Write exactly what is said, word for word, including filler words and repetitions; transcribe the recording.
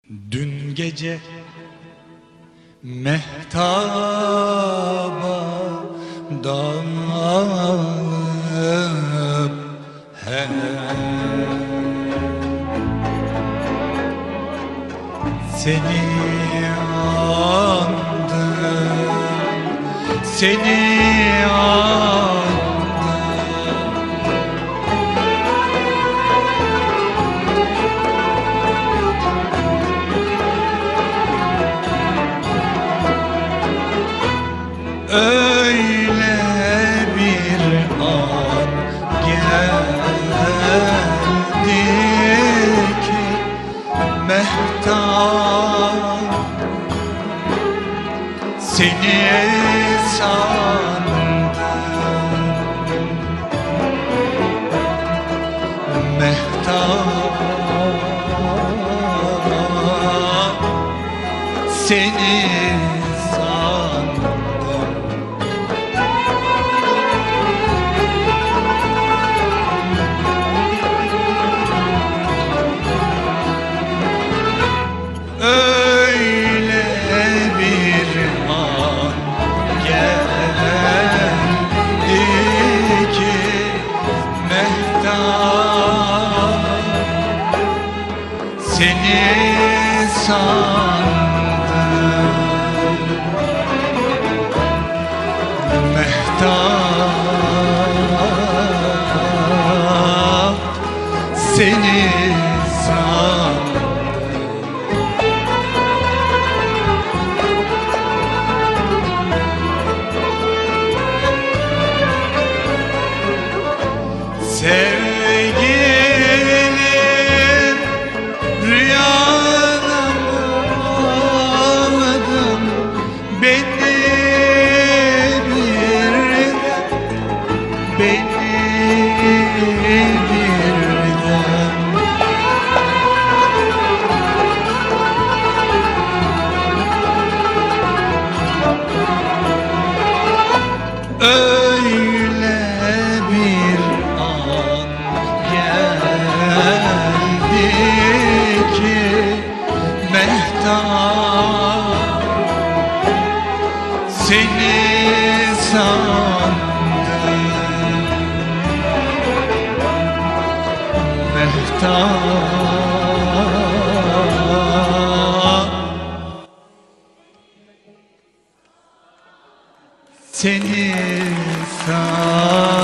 Dün gece mehtaba dalıp he seni andım, seni andım. Öyle bir an geldi ki mehtap seni sandım, mehtap seni sandım. Öyle bir an geldi ki mehtap seni sandım, mehtap seni sandım. Sevgilim rüyada ağladım, beni birden, beni birden öyle bir an geldi ki mehtap seni sandım, mehtap seni sandım.